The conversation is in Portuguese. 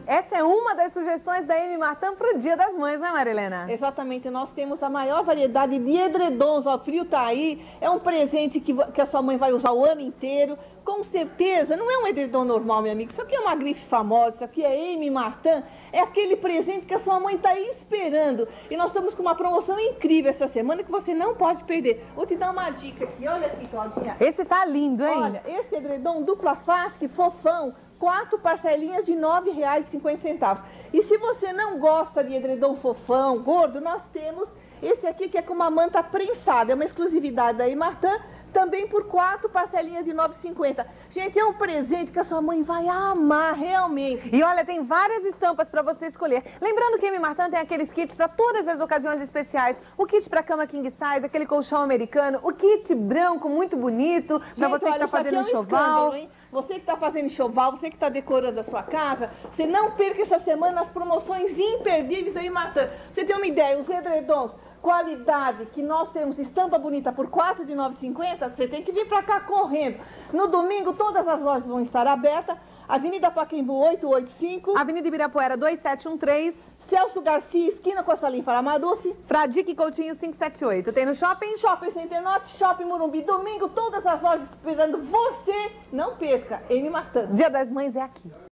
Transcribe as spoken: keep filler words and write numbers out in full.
Essa é uma das sugestões da Amy Martin para o Dia das Mães, né, Marilena? Exatamente, nós temos a maior variedade de edredons, ó, o frio tá aí, é um presente que, que a sua mãe vai usar o ano inteiro, com certeza, não é um edredom normal, minha amiga, isso aqui é uma grife famosa, isso aqui é Amy Martin, é aquele presente que a sua mãe tá aí esperando, e nós estamos com uma promoção incrível essa semana que você não pode perder. Vou te dar uma dica aqui, olha aqui, Claudinha. Esse tá lindo, hein? Olha, esse edredom dupla face, fofão, quatro parcelinhas de nove reais e cinquenta centavos. E se você não gosta de edredom fofão, gordo, nós temos esse aqui que é com uma manta prensada. É uma exclusividade da Amy Martin, também por quatro parcelinhas de nove reais e cinquenta centavos. Gente, é um presente que a sua mãe vai amar, realmente. E olha, tem várias estampas para você escolher. Lembrando que a Amy Martin tem aqueles kits para todas as ocasiões especiais. O kit para cama king size, aquele colchão americano, o kit branco muito bonito, para você que está fazendo enxoval. Você que está fazendo enxoval, você que está decorando a sua casa, você não perca essa semana as promoções imperdíveis da Amy Martin. Você tem uma ideia, os edredons, qualidade que nós temos, estampa bonita por quatro reais e nove reais e cinquenta centavos, você tem que vir para cá correndo. No domingo todas as lojas vão estar abertas, Avenida Pacaembu oitocentos e oitenta e cinco, Avenida Ibirapuera dois sete um três, Celso Garcia, esquina com a Salim Faramaruf, Fradique Coutinho quinhentos e setenta e oito. Tem no shopping? Shopping Center Norte, Shopping Morumbi. Domingo, todas as lojas esperando você. Não perca, Amy Martin. Dia das Mães é aqui.